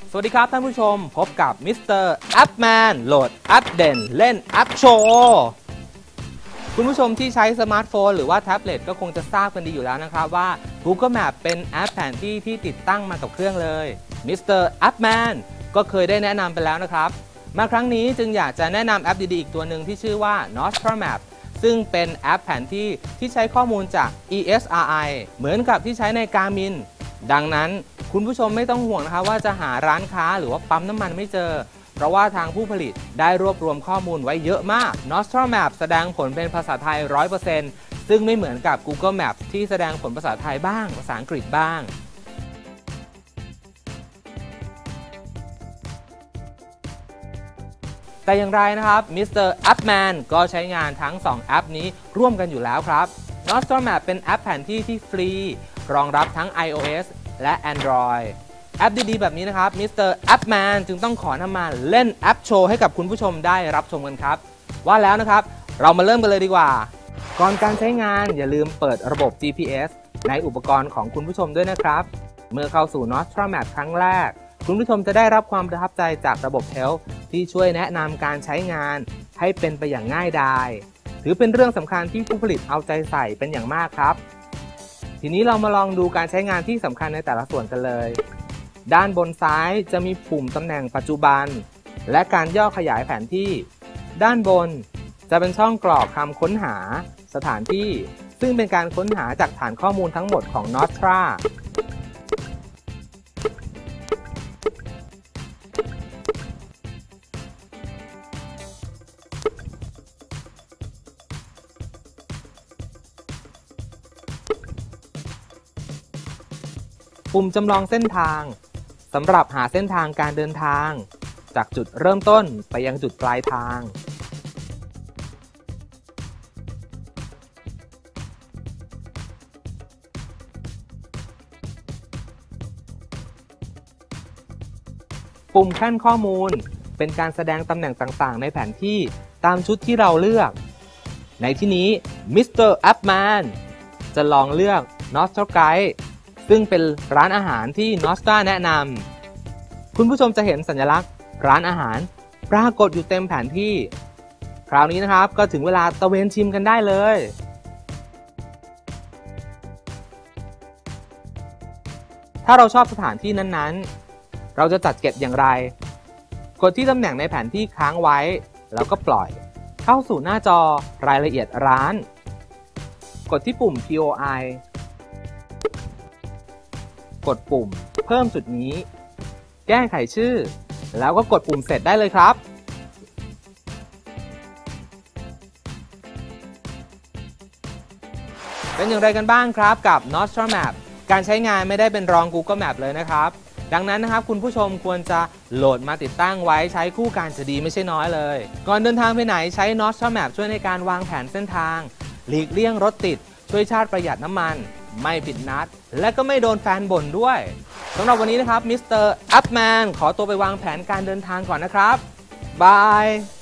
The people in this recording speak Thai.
สวัสดีครับท่านผู้ชมพบกับมิสเตอร์แอปแมนโหลดแอปเด่นเล่นแอปโชว์คุณผู้ชมที่ใช้สมาร์ทโฟนหรือว่าแท็บเล็ตก็คงจะทราบกันดีอยู่แล้วนะครับว่า Google Map เป็นแอปแผนที่ที่ติดตั้งมากับเครื่องเลยมิสเตอร์แอปแมนก็เคยได้แนะนำไปแล้วนะครับมาครั้งนี้จึงอยากจะแนะนำแอปดีๆอีกตัวหนึ่งที่ชื่อว่า Nostramap ซึ่งเป็นแอปแผนที่ที่ใช้ข้อมูลจาก ESRI เหมือนกับที่ใช้ใน Garmin ดังนั้นคุณผู้ชมไม่ต้องห่วงนะครับว่าจะหาร้านค้าหรือว่าปั๊มน้ำมันไม่เจอเพราะว่าทางผู้ผลิตได้รวบรวมข้อมูลไว้เยอะมาก Nostramap แสดงผลเป็นภาษาไทย 100% ซึ่งไม่เหมือนกับ Google Maps ที่แสดงผลภาษาไทยบ้างภาษาอังกฤษบ้างแต่อย่างไรนะครับมิสเตอร์แอปแมนก็ใช้งานทั้ง2แอปนี้ร่วมกันอยู่แล้วครับ Nostramap เป็นแอปแผนที่ที่ฟรีรองรับทั้ง iOS และ Android แอปดีๆแบบนี้นะครับมิสเตอร์แอปแมนจึงต้องขอนำมาเล่นแอปโชว์ให้กับคุณผู้ชมได้รับชมกันครับว่าแล้วนะครับเรามาเริ่มกันเลยดีกว่าก่อนการใช้งานอย่าลืมเปิดระบบ GPS ในอุปกรณ์ของคุณผู้ชมด้วยนะครับเมื่อเข้าสู่ Nostramap ครั้งแรกคุณผู้ชมจะได้รับความประทับใจจากระบบ Health ที่ช่วยแนะนำการใช้งานให้เป็นไปอย่างง่ายดายถือเป็นเรื่องสำคัญที่ผู้ผลิตเอาใจใส่เป็นอย่างมากครับทีนี้เรามาลองดูการใช้งานที่สำคัญในแต่ละส่วนกันเลยด้านบนซ้ายจะมีปุ่มตำแหน่งปัจจุบันและการย่อขยายแผนที่ด้านบนจะเป็นช่องกรอกคำค้นหาสถานที่ซึ่งเป็นการค้นหาจากฐานข้อมูลทั้งหมดของ Nostraปุ่มจำลองเส้นทางสำหรับหาเส้นทางการเดินทางจากจุดเริ่มต้นไปยังจุดปลายทางปุ่มขั้นข้อมูลเป็นการแสดงตำแหน่งต่างๆในแผนที่ตามชุดที่เราเลือกในที่นี้มิสเตอร์แอปแมนจะลองเลือก Nostra Guideซึ่งเป็นร้านอาหารที่ Nostra แนะนำคุณผู้ชมจะเห็นสัญลักษณ์ร้านอาหารปรากฏอยู่เต็มแผนที่คราวนี้นะครับก็ถึงเวลาตะเวนชิมกันได้เลยถ้าเราชอบสถานที่นั้นๆเราจะจัดเก็บอย่างไรกดที่ตำแหน่งในแผนที่ค้างไว้แล้วก็ปล่อยเข้าสู่หน้าจอรายละเอียดร้านกดที่ปุ่ม POIกดปุ่มเพิ่มจุดนี้แก้ไขชื่อแล้วก็กดปุ่มเสร็จได้เลยครับเป็นอย่างไรกันบ้างครับกับ Nostramap การใช้งานไม่ได้เป็นรอง Google Map เลยนะครับดังนั้นนะครับคุณผู้ชมควรจะโหลดมาติดตั้งไว้ใช้คู่กันจะดีไม่ใช่น้อยเลยก่อนเดินทางไปไหนใช้ Nostramap ช่วยในการวางแผนเส้นทางหลีกเลี่ยงรถติดช่วยชาติประหยัดน้ำมันไม่ผิดนัดและก็ไม่โดนแฟนบ่นด้วยสำหรับวันนี้นะครับมิสเตอร์แอปแมนขอตัวไปวางแผนการเดินทางก่อนนะครับบาย